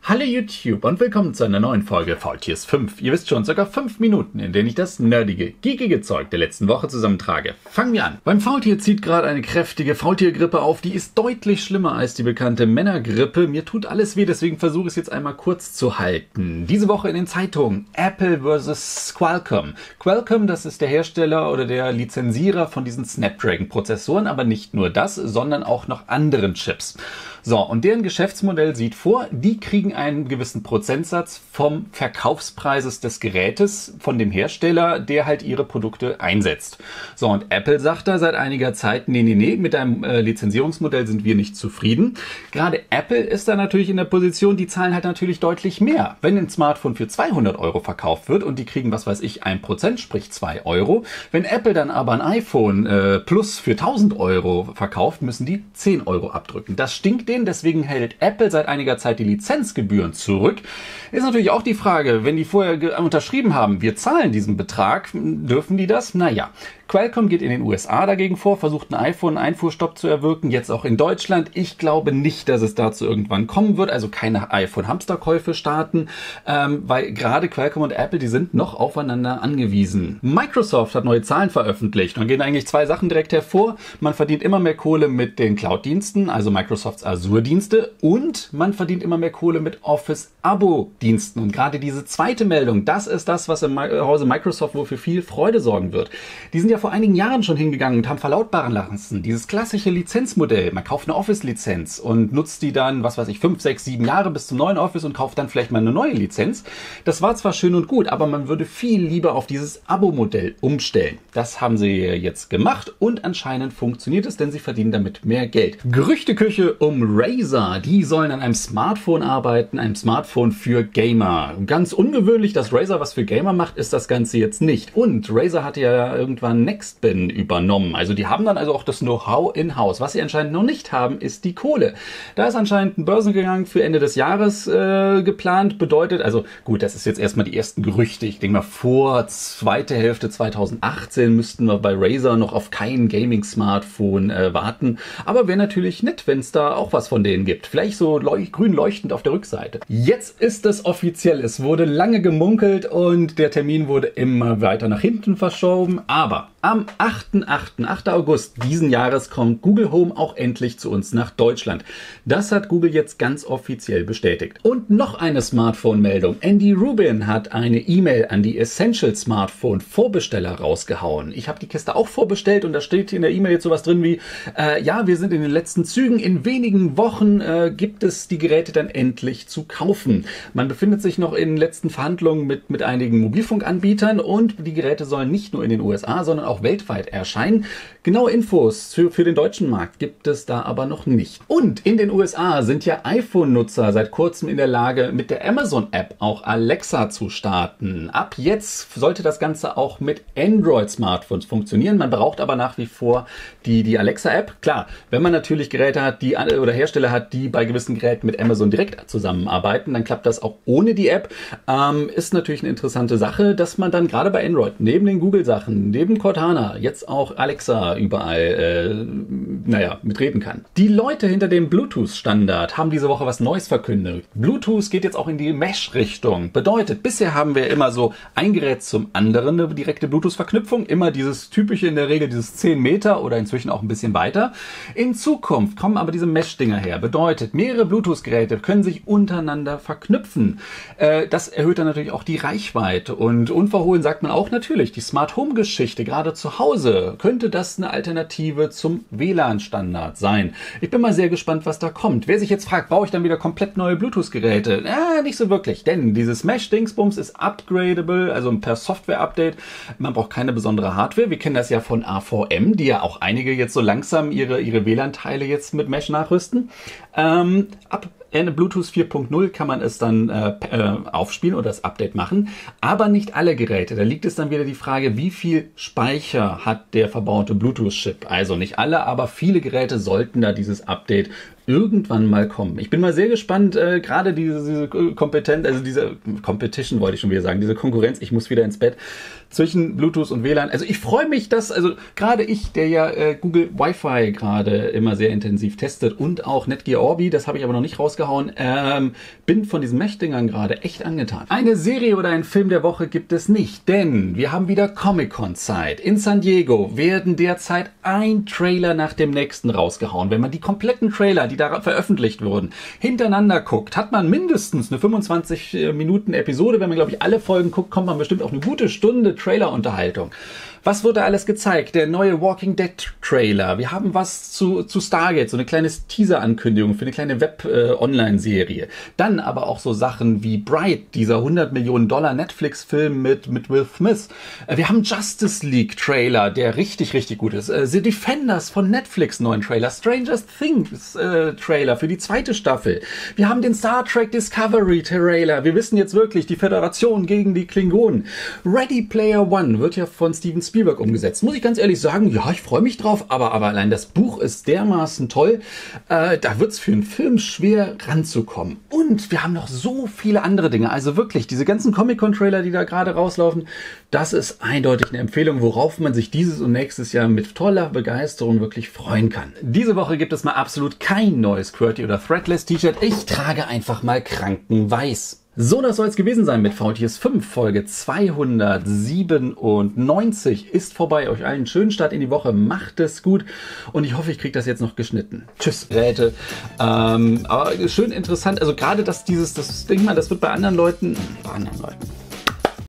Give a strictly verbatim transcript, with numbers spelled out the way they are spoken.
Hallo YouTube und willkommen zu einer neuen Folge Faultiers fünf. Ihr wisst schon, circa fünf Minuten, in denen ich das nerdige, geekige Zeug der letzten Woche zusammentrage. Fangen wir an. Beim Faultier zieht gerade eine kräftige Faultiergrippe auf, die ist deutlich schlimmer als die bekannte Männergrippe. Mir tut alles weh, deswegen versuche ich es jetzt einmal kurz zu halten. Diese Woche in den Zeitungen Apple versus Qualcomm. Qualcomm, das ist der Hersteller oder der Lizenzierer von diesen Snapdragon-Prozessoren, aber nicht nur das, sondern auch noch anderen Chips. So, und deren Geschäftsmodell sieht vor, die kriegen einen gewissen Prozentsatz vom Verkaufspreises des Gerätes von dem Hersteller, der halt ihre Produkte einsetzt. So, und Apple sagt da seit einiger Zeit, nee, nee, nee, mit einem äh, Lizenzierungsmodell sind wir nicht zufrieden. Gerade Apple ist da natürlich in der Position, die zahlen halt natürlich deutlich mehr. Wenn ein Smartphone für zweihundert Euro verkauft wird und die kriegen, was weiß ich, ein Prozent, sprich zwei Euro. Wenn Apple dann aber ein iPhone äh, Plus für tausend Euro verkauft, müssen die zehn Euro abdrücken. Das stinkt denen, deswegen hält Apple seit einiger Zeit die Lizenzgebühren zurück. Ist natürlich auch die Frage, wenn die vorher unterschrieben haben, wir zahlen diesen Betrag, dürfen die das? Naja. Qualcomm geht in den U S A dagegen vor, versucht einen iPhone-Einfuhrstopp zu erwirken, jetzt auch in Deutschland. Ich glaube nicht, dass es dazu irgendwann kommen wird, also keine iPhone-Hamsterkäufe starten, ähm, weil gerade Qualcomm und Apple, die sind noch aufeinander angewiesen. Microsoft hat neue Zahlen veröffentlicht und gehen eigentlich zwei Sachen direkt hervor. Man verdient immer mehr Kohle mit den Cloud-Diensten, also Microsofts Azure-Dienste, und man verdient immer mehr Kohle mit Office-Abo-Diensten. Und gerade diese zweite Meldung, das ist das, was im Hause Microsoft wohl für viel Freude sorgen wird. Die sind ja vor einigen Jahren schon hingegangen und haben verlautbaren lassen, dieses klassische Lizenzmodell. Man kauft eine Office-Lizenz und nutzt die dann, was weiß ich, fünf, sechs, sieben Jahre bis zum neuen Office und kauft dann vielleicht mal eine neue Lizenz. Das war zwar schön und gut, aber man würde viel lieber auf dieses Abo-Modell umstellen. Das haben sie jetzt gemacht und anscheinend funktioniert es, denn sie verdienen damit mehr Geld. Gerüchteküche um Razer, die sollen an einem Smartphone arbeiten, einem Smartphone für Gamer. Ganz ungewöhnlich, dass Razer was für Gamer macht, ist das Ganze jetzt nicht. Und Razer hatte ja irgendwann Nextbin übernommen. Also die haben dann also auch das Know-how in-house. Was sie anscheinend noch nicht haben, ist die Kohle. Da ist anscheinend ein Börsengang für Ende des Jahres äh, geplant. Bedeutet, also gut, das ist jetzt erstmal die ersten Gerüchte. Ich denke mal, vor zweite Hälfte zweitausendachtzehn müssten wir bei Razer noch auf kein Gaming-Smartphone äh, warten. Aber wäre natürlich nett, wenn es da auch was von denen gibt. Vielleicht so leuch grün leuchtend auf der Rückseite. Jetzt ist es offiziell. Es wurde lange gemunkelt und der Termin wurde immer weiter nach hinten verschoben. Aber am achten achten August diesen Jahres kommt Google Home auch endlich zu uns nach Deutschland. Das hat Google jetzt ganz offiziell bestätigt. Und noch eine Smartphone-Meldung. Andy Rubin hat eine E-Mail an die Essential Smartphone Vorbesteller rausgehauen. Ich habe die Kiste auch vorbestellt und da steht in der E-Mail jetzt sowas drin wie, äh, ja, wir sind in den letzten Zügen. In wenigen Wochen äh, gibt es die Geräte dann endlich zu kaufen. Man befindet sich noch in letzten Verhandlungen mit, mit einigen Mobilfunkanbietern und die Geräte sollen nicht nur in den U S A, sondern auch weltweit erscheinen. Genaue Infos für, für den deutschen Markt gibt es da aber noch nicht. Und in den U S A sind ja iPhone-Nutzer seit kurzem in der Lage, mit der Amazon-App auch Alexa zu starten. Ab jetzt sollte das Ganze auch mit Android-Smartphones funktionieren. Man braucht aber nach wie vor die, die Alexa-App. Klar, wenn man natürlich Geräte hat, die oder Hersteller hat, die bei gewissen Geräten mit Amazon direkt zusammenarbeiten, dann klappt das auch ohne die App. Ähm, ist natürlich eine interessante Sache, dass man dann gerade bei Android neben den Google-Sachen, neben Cortana, jetzt auch Alexa überall, äh, naja, mitreden kann. Die Leute hinter dem Bluetooth-Standard haben diese Woche was Neues verkündet. Bluetooth geht jetzt auch in die Mesh-Richtung. Bedeutet, bisher haben wir immer so ein Gerät zum anderen eine direkte Bluetooth-Verknüpfung. Immer dieses typische in der Regel, dieses zehn Meter oder inzwischen auch ein bisschen weiter. In Zukunft kommen aber diese Mesh-Dinger her. Bedeutet, mehrere Bluetooth-Geräte können sich untereinander verknüpfen. Äh, das erhöht dann natürlich auch die Reichweite. Und unverhohlen sagt man auch natürlich, die Smart-Home-Geschichte, gerade zu Hause, könnte das eine Alternative zum W L A N-Standard sein. Ich bin mal sehr gespannt, was da kommt. Wer sich jetzt fragt, brauche ich dann wieder komplett neue Bluetooth-Geräte? Äh, nicht so wirklich, denn dieses Mesh-Dingsbums ist upgradable, also per Software-Update. Man braucht keine besondere Hardware. Wir kennen das ja von A V M, die ja auch einige jetzt so langsam ihre, ihre W L A N-Teile jetzt mit Mesh nachrüsten. Ähm, ab in Bluetooth vier Punkt null kann man es dann äh, aufspielen oder das Update machen, aber nicht alle Geräte. Da liegt es dann wieder die Frage, wie viel Speicher hat der verbaute Bluetooth-Chip. Also nicht alle, aber viele Geräte sollten da dieses Update irgendwann mal kommen. Ich bin mal sehr gespannt, äh, gerade diese, diese Kompetenz, also diese Competition wollte ich schon wieder sagen, diese Konkurrenz, ich muss wieder ins Bett, zwischen Bluetooth und W L A N. Also ich freue mich, dass, also gerade ich, der ja äh, Google Wi-Fi gerade immer sehr intensiv testet und auch Netgear Orbi, das habe ich aber noch nicht rausgehauen, ähm, bin von diesen Mech-Dingern gerade echt angetan. Eine Serie oder ein Film der Woche gibt es nicht, denn wir haben wieder Comic-Con-Zeit. In San Diego werden derzeit ein Trailer nach dem nächsten rausgehauen. Wenn man die kompletten Trailer, die da veröffentlicht wurden, hintereinander guckt, hat man mindestens eine fünfundzwanzig Minuten Episode. Wenn man, glaube ich, alle Folgen guckt, kommt man bestimmt auf eine gute Stunde Trailer-Unterhaltung. Was wurde alles gezeigt? Der neue Walking Dead Trailer. Wir haben was zu, zu Stargate, so eine kleine Teaser-Ankündigung für eine kleine Web-Online-Serie. Äh, Dann aber auch so Sachen wie Bright, dieser hundert Millionen Dollar Netflix-Film mit, mit Will Smith. Äh, wir haben Justice League Trailer, der richtig, richtig gut ist. Äh, The Defenders von Netflix neuen Trailer. Stranger Things äh, Trailer für die zweite Staffel. Wir haben den Star Trek Discovery Trailer. Wir wissen jetzt wirklich, die Föderation gegen die Klingonen. Ready Player One wird ja von Steven Spielberg umgesetzt. Muss ich ganz ehrlich sagen, ja, ich freue mich drauf, aber, aber allein das Buch ist dermaßen toll, äh, da wird es für einen Film schwer ranzukommen. Und wir haben noch so viele andere Dinge, also wirklich, diese ganzen Comic-Con-Trailer, die da gerade rauslaufen, das ist eindeutig eine Empfehlung, worauf man sich dieses und nächstes Jahr mit toller Begeisterung wirklich freuen kann. Diese Woche gibt es mal absolut kein neues QWERTY oder Threadless T-Shirt, ich trage einfach mal Krankenweiß. So, das soll es gewesen sein mit V T S fünf. Folge zweihundertsiebenundneunzig ist vorbei. Euch allen einen schönen Start in die Woche. Macht es gut. Und ich hoffe, ich kriege das jetzt noch geschnitten. Tschüss, Räte. Ähm, aber schön interessant. Also gerade, dass dieses, das Ding mal, das wird bei anderen Leuten, bei anderen Leuten.